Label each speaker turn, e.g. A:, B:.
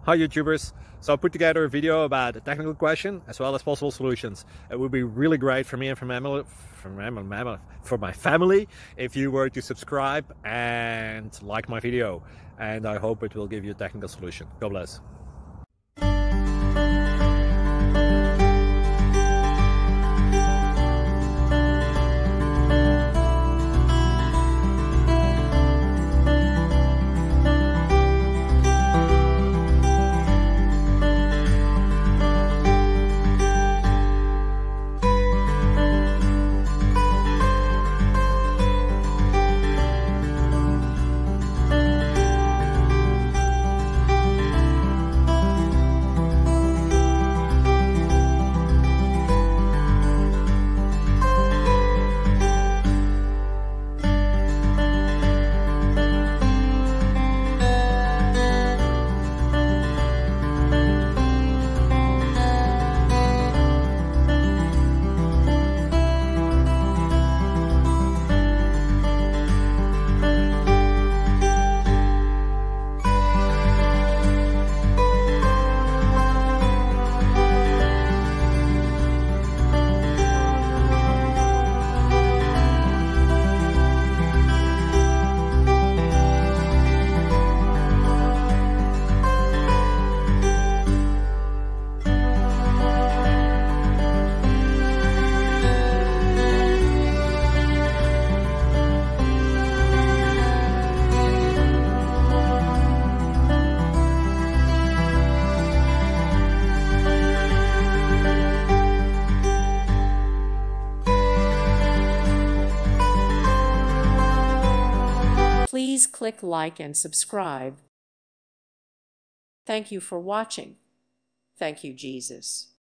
A: Hi YouTubers! So I put together a video about a technical question as well as possible solutions. It would be really great for me and for my family if you were to subscribe and like my video, and I hope it will give you a technical solution. God bless.
B: Please click like and subscribe. Thank you for watching. Thank you, Jesus.